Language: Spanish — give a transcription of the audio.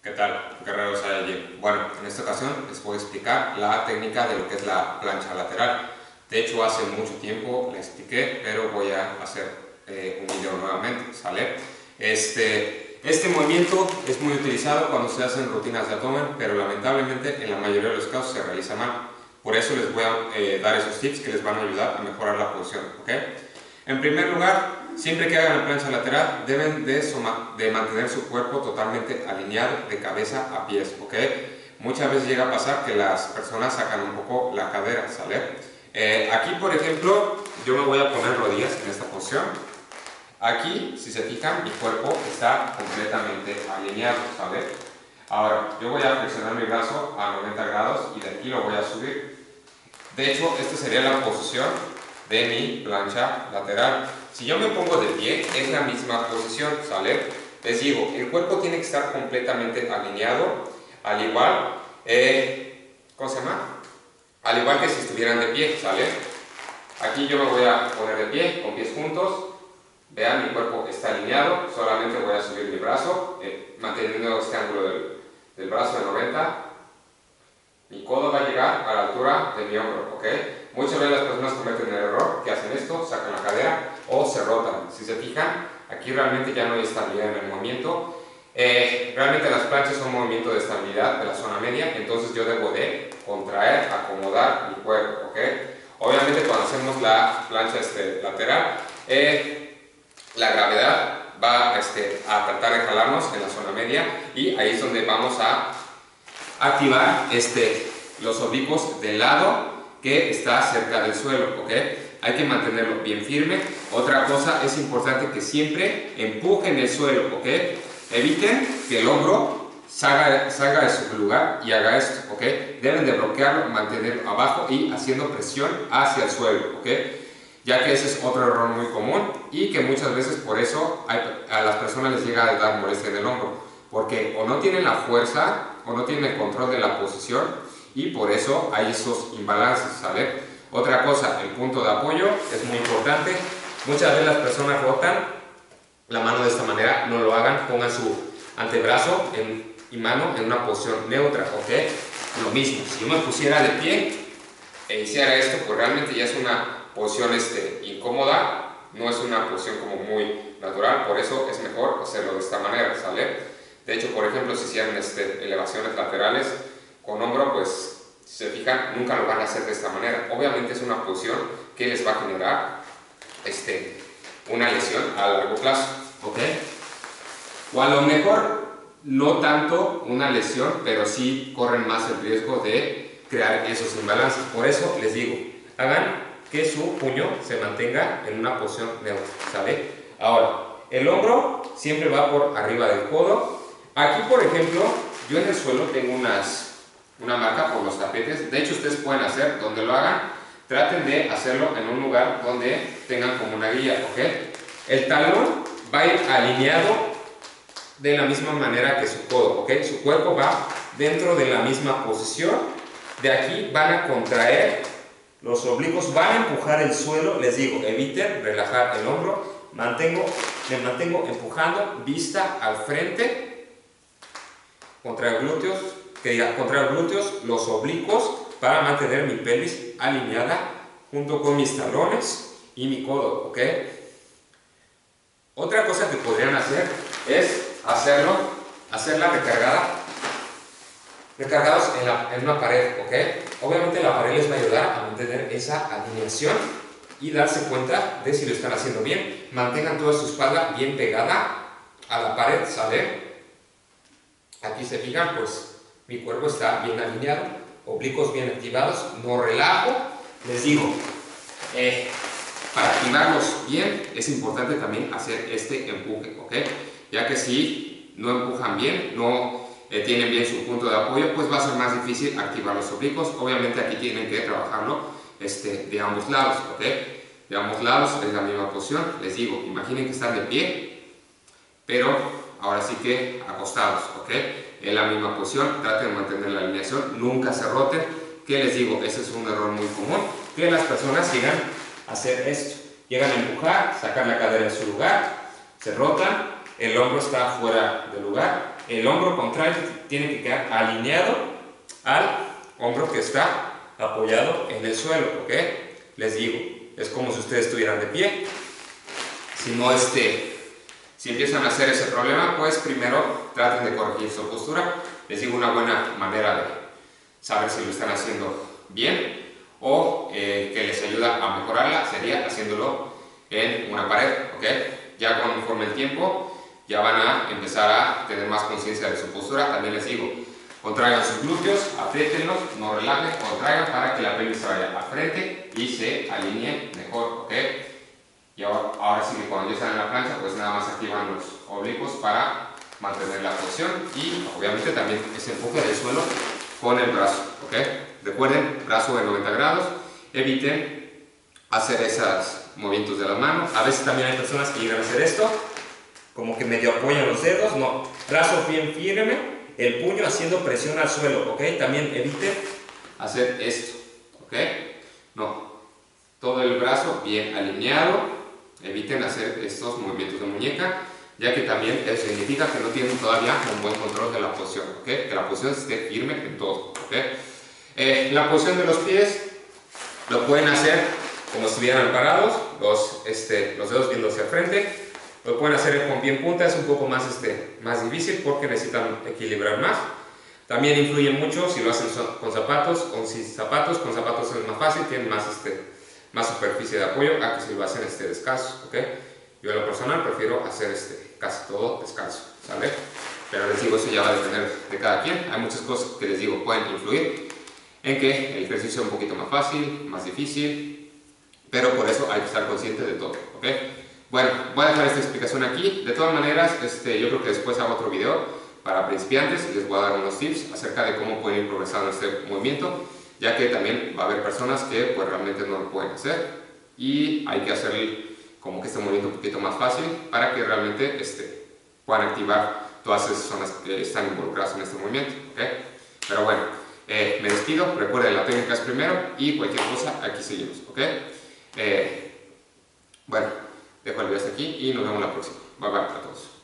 ¿Qué tal, guerreros allí? Bueno, en esta ocasión les voy a explicar la técnica de lo que es la plancha lateral. De hecho, hace mucho tiempo la expliqué, pero voy a hacer un video nuevamente, ¿sale? Este movimiento es muy utilizado cuando se hacen rutinas de abdomen, pero lamentablemente en la mayoría de los casos se realiza mal. Por eso les voy a dar esos tips que les van a ayudar a mejorar la posición, ¿ok? En primer lugar, siempre que hagan la plancha lateral, deben de mantener su cuerpo totalmente alineado de cabeza a pies, ¿ok? Muchas veces llega a pasar que las personas sacan un poco la cadera, ¿sale? Aquí, por ejemplo, yo me voy a poner rodillas en esta posición. Aquí, si se fijan, mi cuerpo está completamente alineado, ¿sale? Ahora, yo voy a flexionar mi brazo a 90 grados y de aquí lo voy a subir. De hecho, esta sería la posición de mi plancha lateral. Si yo me pongo de pie, es la misma posición, ¿sale? Les digo, el cuerpo tiene que estar completamente alineado, al igual, ¿cómo se llama? Al igual que si estuvieran de pie, ¿sale? Aquí yo me voy a poner de pie, con pies juntos. Vean, mi cuerpo está alineado, solamente voy a subir mi brazo, manteniendo este ángulo del brazo de 90. Mi codo va a llegar a la altura de mi hombro, ¿ok? Muchas veces las personas cometen el error que hacen esto, sacan la cadera o se rotan. Si se fijan, aquí realmente ya no hay estabilidad en el movimiento. Realmente las planchas son un movimiento de estabilidad de la zona media, entonces yo debo de contraer, acomodar mi cuerpo, ¿ok? Obviamente cuando hacemos la plancha lateral, la gravedad va a tratar de jalarnos en la zona media y ahí es donde vamos a activar los oblicuos del lado que está cerca del suelo, ¿ok? Hay que mantenerlo bien firme. Otra cosa es importante que siempre empujen el suelo, ¿ok? Eviten que el hombro salga de su lugar y haga esto, ¿ok? Deben de bloquearlo, mantenerlo abajo y haciendo presión hacia el suelo, ¿ok? Ya que ese es otro error muy común y que muchas veces por eso a las personas les llega a dar molestia en el hombro, porque o no tienen la fuerza o no tienen el control de la posición y por eso hay esos imbalances, ¿sale? Otra cosa, el punto de apoyo es muy importante. Muchas veces las personas rotan la mano de esta manera, no lo hagan, pongan su antebrazo y mano en una posición neutra, ¿ok? Lo mismo, si yo me pusiera de pie e hiciera esto, pues realmente ya es una posición incómoda, no es una posición como muy natural, por eso es mejor hacerlo de esta manera, ¿sale? De hecho, por ejemplo, si hicieran elevaciones laterales con hombro, pues si se fijan, nunca lo van a hacer de esta manera. Obviamente es una posición que les va a generar una lesión a largo plazo, ¿ok? O a lo mejor no tanto una lesión, pero sí corren más el riesgo de crear esos imbalances. Por eso les digo, hagan que su puño se mantenga en una posición neutra, ¿sale? Ahora, el hombro siempre va por arriba del codo. Aquí, por ejemplo, yo en el suelo tengo una marca por los tapetes. De hecho, ustedes pueden hacer, donde lo hagan, traten de hacerlo en un lugar donde tengan como una guía, ¿ok? El talón va a ir alineado de la misma manera que su codo, ¿ok? Su cuerpo va dentro de la misma posición. De aquí van a contraer los oblicuos, van a empujar el suelo. Les digo, eviten relajar el hombro. Me mantengo empujando, vista al frente, contraer glúteos, los oblicuos, para mantener mi pelvis alineada junto con mis talones y mi codo, ¿ok? Otra cosa que podrían hacer es hacerla recargados en una pared, ¿ok? Obviamente la pared les va a ayudar a mantener esa alineación y darse cuenta de si lo están haciendo bien. Mantengan toda su espalda bien pegada a la pared, ¿sale? Aquí se fijan, pues mi cuerpo está bien alineado, oblicuos bien activados, no relajo. Les digo, para activarlos bien es importante también hacer este empuje, ¿ok? Ya que si no empujan bien, no tienen bien su punto de apoyo, pues va a ser más difícil activar los oblicuos. Obviamente aquí tienen que trabajarlo de ambos lados, ¿ok? De ambos lados es la misma posición. Les digo, imaginen que están de pie, pero ahora sí que acostados, ¿ok? En la misma posición, traten de mantener la alineación, nunca se roten. ¿Qué les digo? Ese es un error muy común, que las personas llegan a hacer esto. Llegan a empujar, sacar la cadera en su lugar, se rotan, el hombro está fuera del lugar el hombro contrario tiene que quedar alineado al hombro que está apoyado en el suelo, ¿ok? Les digo, es como si ustedes estuvieran de pie. Si no, si empiezan a hacer ese problema, pues primero traten de corregir su postura. Les digo, una buena manera de saber si lo están haciendo bien o que les ayuda a mejorarla sería haciéndolo en una pared, ¿ok? Ya conforme el tiempo ya van a empezar a tener más conciencia de su postura. También les digo, contraigan sus glúteos, apriétenlos, no relajen, contraigan para que la pelvis se vaya al frente y se alinee mejor, ¿ok? Y ahora sí que cuando ya están en la plancha, pues nada más activan los oblicuos para mantener la posición y obviamente también ese empuje del suelo con el brazo, ¿ok? Recuerden, brazo de 90 grados, eviten hacer esos movimientos de las manos. A veces también hay personas que llegan a hacer esto, como que medio apoyan los dedos, no, brazo bien firme, el puño haciendo presión al suelo, ¿ok? También eviten hacer esto, ¿ok? No, todo el brazo bien alineado, eviten hacer estos movimientos de muñeca, ya que también eso significa que no tienen todavía un buen control de la posición, ¿ok? Que la posición esté firme en todo, ¿ok? La posición de los pies lo pueden hacer como si estuvieran parados, los dedos viendo hacia el frente. Lo pueden hacer con pie en punta, es un poco más, más difícil porque necesitan equilibrar más. También influye mucho si lo hacen con zapatos o sin zapatos. Con zapatos es más fácil, tienen más, más superficie de apoyo a que si lo hacen descalzo, ¿ok? Yo en lo personal prefiero hacer casi todo descalzo, ¿sale? Pero les digo, eso ya va a depender de cada quien. Hay muchas cosas que les digo pueden influir en que el ejercicio sea un poquito más fácil, más difícil, pero por eso hay que estar consciente de todo, ¿ok? Bueno, voy a dejar esta explicación aquí. De todas maneras, yo creo que después hago otro video para principiantes y les voy a dar unos tips acerca de cómo pueden ir progresando este movimiento, ya que también va a haber personas que pues realmente no lo pueden hacer y hay que hacer como que este movimiento un poquito más fácil para que realmente puedan activar todas esas zonas que están involucradas en este movimiento, ¿ok? Pero bueno, me despido. Recuerden, la técnica es primero y cualquier cosa aquí seguimos, ¿ok? Bueno, dejo el video hasta aquí y nos vemos la próxima. Bye bye a todos.